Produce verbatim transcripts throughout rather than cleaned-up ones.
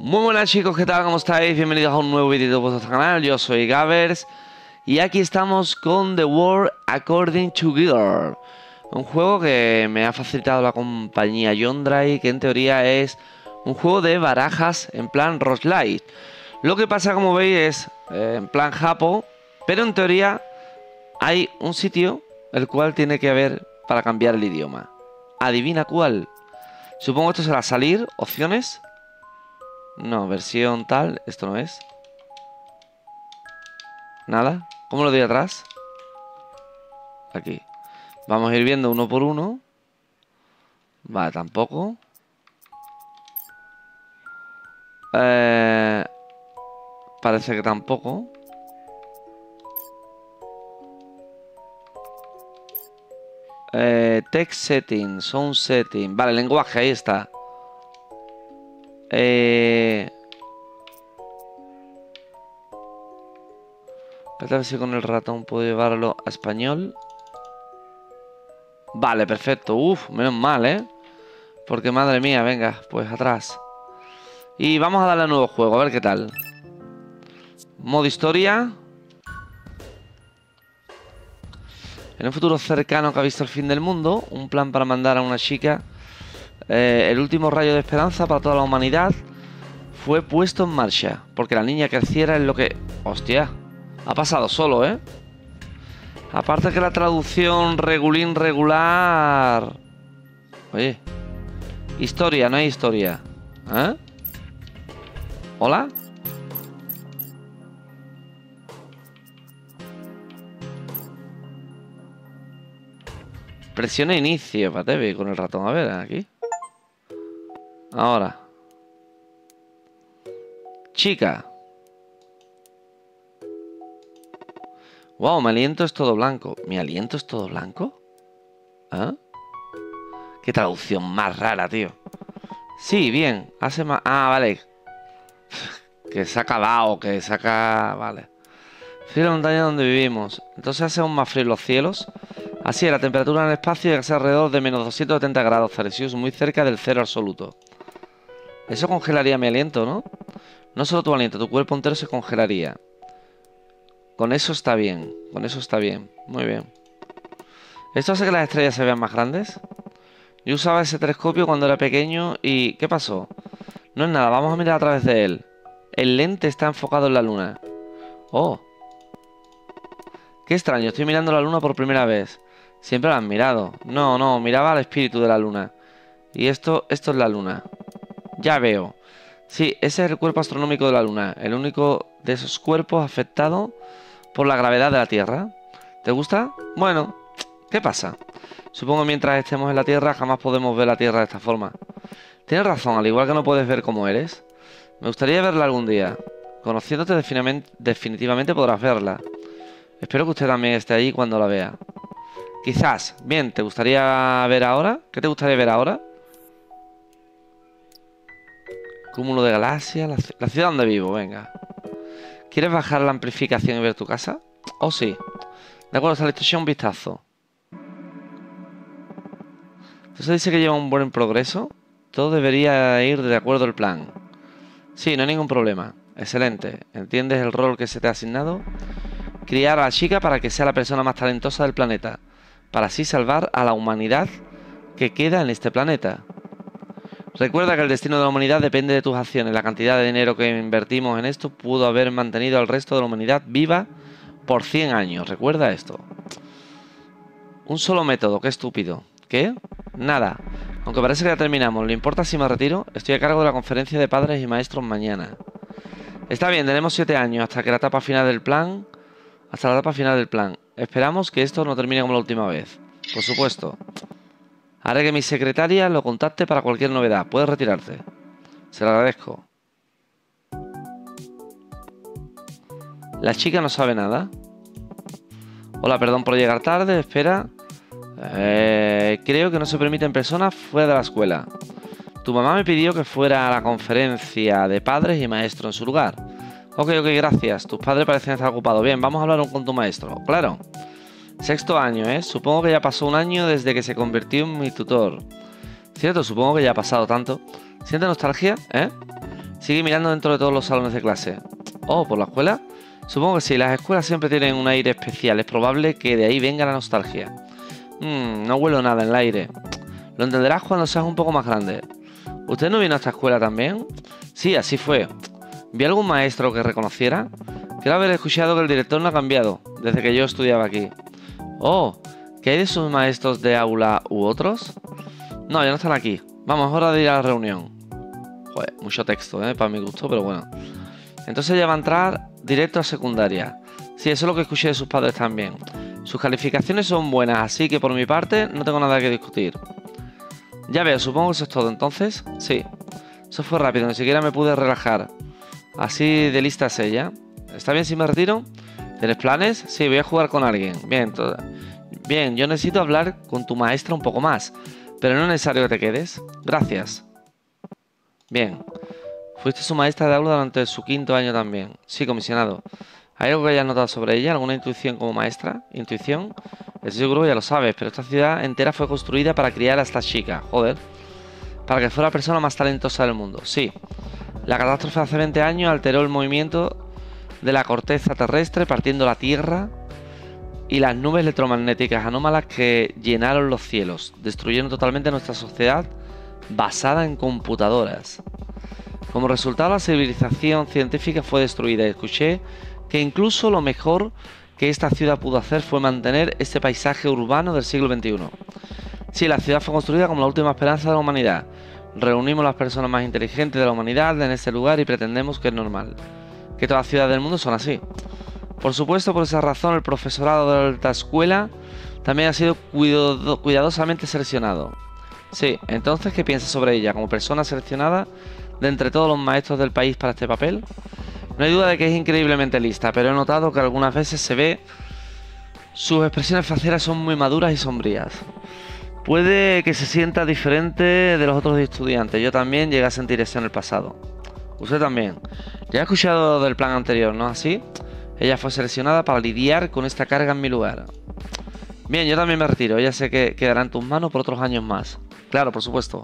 Muy buenas chicos, ¿qué tal? ¿Cómo estáis? Bienvenidos a un nuevo vídeo de vuestro canal. Yo soy Gavers y aquí estamos con The World According to Gear, un juego que me ha facilitado la compañía Yondrai, que en teoría es un juego de barajas en plan roguelite. Lo que pasa, como veis, es eh, en plan japo, pero en teoría hay un sitio el cual tiene que haber para cambiar el idioma. ¿Adivina cuál? Supongo que esto será salir, opciones. No, versión tal, esto no es. Nada. ¿Cómo lo doy atrás? Aquí. Vamos a ir viendo uno por uno. Vale, tampoco. Eh, parece que tampoco. Eh, text setting, sound setting. Vale, lenguaje, ahí está. Eh... A ver si con el ratón puedo llevarlo a español. Vale, perfecto. Uf, menos mal, ¿eh? Porque madre mía, venga, pues atrás. Y vamos a darle a nuevo juego, a ver qué tal. Modo historia. En un futuro cercano que ha visto el fin del mundo, un plan para mandar a una chica eh, el último rayo de esperanza para toda la humanidad fue puesto en marcha, porque la niña creciera en lo que... Hostia, ha pasado solo, ¿eh? Aparte que la traducción regulín regular... Oye, historia, no hay historia. ¿Eh? ¿Hola? Presiona inicio, Patevi, con el ratón. A ver, aquí. Ahora. Chica. Wow, mi aliento es todo blanco. ¿Mi aliento es todo blanco? ¿Ah? Qué traducción más rara, tío. Sí, bien. Hace más... Ah, vale. Que se ha acabado, que se ha... Vale. Frío la montaña donde vivimos. Entonces hace aún más frío los cielos. Así es, la temperatura en el espacio llega a ser alrededor de menos doscientos setenta grados Celsius, muy cerca del cero absoluto. Eso congelaría mi aliento, ¿no? No solo tu aliento, tu cuerpo entero se congelaría. Con eso está bien, con eso está bien, muy bien. ¿Esto hace que las estrellas se vean más grandes? Yo usaba ese telescopio cuando era pequeño y... ¿Qué pasó? No es nada, vamos a mirar a través de él. El lente está enfocado en la luna. Oh. Qué extraño, estoy mirando la luna por primera vez. Siempre la has mirado. No, no, miraba al espíritu de la luna. Y esto, esto es la luna. Ya veo. Sí, ese es el cuerpo astronómico de la luna. El único de esos cuerpos afectado por la gravedad de la Tierra. ¿Te gusta? Bueno, ¿qué pasa? Supongo que mientras estemos en la Tierra jamás podemos ver la Tierra de esta forma. Tienes razón, al igual que no puedes ver cómo eres. Me gustaría verla algún día. Conociéndote definitivamente podrás verla. Espero que usted también esté ahí cuando la vea. Quizás. Bien, ¿te gustaría ver ahora? ¿Qué te gustaría ver ahora? Cúmulo de galaxias. La, la ciudad donde vivo, venga. ¿Quieres bajar la amplificación y ver tu casa? Oh, sí. De acuerdo, sale esto, un vistazo. Entonces dice que lleva un buen progreso. Todo debería ir de acuerdo al plan. Sí, no hay ningún problema. Excelente. ¿Entiendes el rol que se te ha asignado? Criar a la chica para que sea la persona más talentosa del planeta, para así salvar a la humanidad que queda en este planeta. Recuerda que el destino de la humanidad depende de tus acciones. La cantidad de dinero que invertimos en esto pudo haber mantenido al resto de la humanidad viva por cien años. Recuerda esto. Un solo método, qué estúpido. ¿Qué? Nada. Aunque parece que ya terminamos. ¿Le importa si me retiro? Estoy a cargo de la conferencia de padres y maestros mañana. Está bien, tenemos siete años hasta que la etapa final del plan... Hasta la etapa final del plan. Esperamos que esto no termine como la última vez. Por supuesto. Haré que mi secretaria lo contacte para cualquier novedad. Puedes retirarte. Se lo agradezco. La chica no sabe nada. Hola, perdón por llegar tarde. Espera. Eh, creo que no se permiten personas fuera de la escuela. Tu mamá me pidió que fuera a la conferencia de padres y maestros en su lugar. Ok, ok, gracias. Tus padres parecen estar ocupados. Bien, vamos a hablar con tu maestro. Claro. Sexto año, ¿eh? Supongo que ya pasó un año desde que se convirtió en mi tutor. Cierto, supongo que ya ha pasado tanto. ¿Siente nostalgia? ¿Eh? Sigue mirando dentro de todos los salones de clase. Oh, ¿por la escuela? Supongo que sí, las escuelas siempre tienen un aire especial. Es probable que de ahí venga la nostalgia. Mmm, no huelo nada en el aire. Lo entenderás cuando seas un poco más grande. ¿Usted no vino a esta escuela también? Sí, así fue. ¿Vi algún maestro que reconociera? Creo haber escuchado que el director no ha cambiado desde que yo estudiaba aquí. Oh, ¿qué hay de sus maestros de aula u otros? No, ya no están aquí. Vamos, es hora de ir a la reunión. Joder, mucho texto, ¿eh? Para mi gusto, pero bueno. Entonces ella va a entrar directo a secundaria. Sí, eso es lo que escuché de sus padres también. Sus calificaciones son buenas, así que por mi parte no tengo nada que discutir. Ya veo, supongo que eso es todo. Entonces, sí. Eso fue rápido, ni siquiera me pude relajar. Así de lista es ella. ¿Está bien si me retiro? ¿Tienes planes? Sí, voy a jugar con alguien. Bien, todo. Bien, yo necesito hablar con tu maestra un poco más. Pero no es necesario que te quedes. Gracias. Bien. Fuiste su maestra de aula durante su quinto año también. Sí, comisionado. ¿Hay algo que hayas notado sobre ella? ¿Alguna intuición como maestra? ¿Intuición? Estoy seguro que ya lo sabes, pero esta ciudad entera fue construida para criar a esta chica. Joder. Para que fuera la persona más talentosa del mundo. Sí. La catástrofe hace veinte años alteró el movimiento de la corteza terrestre, partiendo la Tierra y las nubes electromagnéticas anómalas que llenaron los cielos, destruyendo totalmente nuestra sociedad basada en computadoras. Como resultado, la civilización científica fue destruida. Escuché que incluso lo mejor que esta ciudad pudo hacer fue mantener este paisaje urbano del siglo veintiuno. Sí, la ciudad fue construida como la última esperanza de la humanidad. Reunimos las personas más inteligentes de la humanidad en este lugar y pretendemos que es normal. Que todas las ciudades del mundo son así. Por supuesto, por esa razón, el profesorado de la alta escuela también ha sido cuidado, cuidadosamente seleccionado. Sí, entonces, ¿qué piensas sobre ella como persona seleccionada de entre todos los maestros del país para este papel? No hay duda de que es increíblemente lista, pero he notado que algunas veces se ve sus expresiones faciales son muy maduras y sombrías. Puede que se sienta diferente de los otros estudiantes. Yo también llegué a sentir eso en el pasado. Usted también. Ya he escuchado del plan anterior, ¿no es así? Ella fue seleccionada para lidiar con esta carga en mi lugar. Bien, yo también me retiro. Ella sé que quedará en tus manos por otros años más. Claro, por supuesto.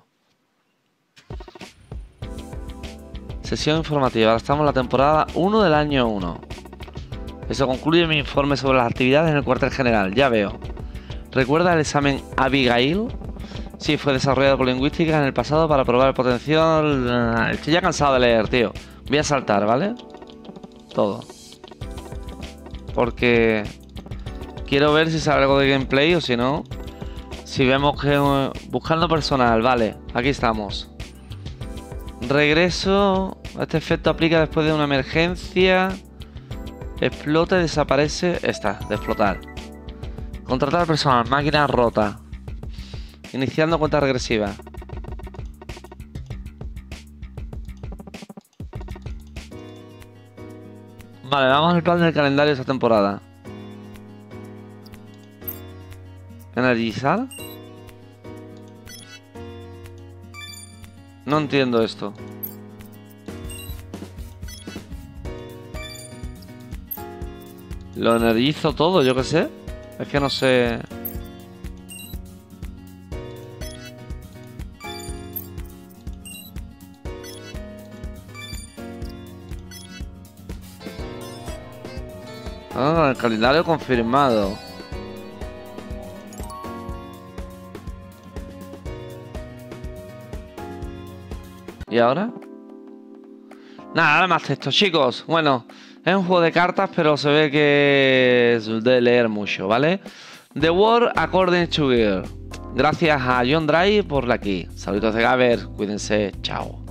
Sesión informativa. Ahora estamos en la temporada uno del año uno. Eso concluye mi informe sobre las actividades en el cuartel general. Ya veo. ¿Recuerda el examen Abigail? Sí, fue desarrollado por lingüística en el pasado para probar el potencial... Estoy ya cansado de leer, tío. Voy a saltar, ¿vale? Todo. Porque... quiero ver si sale algo de gameplay o si no... Si vemos que... Buscando personal, vale. Aquí estamos. Regreso... Este efecto aplica después de una emergencia... Explota y desaparece... Esta, de explotar. Contratar personal, máquina rota. Iniciando cuenta regresiva. Vale, vamos al plan del calendario de esta temporada. ¿Energizar? No entiendo esto. Lo energizo todo, yo qué sé. Es que no sé... Ah, el calendario confirmado. ¿Y ahora? Nada, nada más texto, chicos. Bueno, es un juego de cartas, pero se ve que es de leer mucho, ¿vale? The World According to Gear. Gracias a John Dry por la aquí. Saludos de Gaber, cuídense, chao.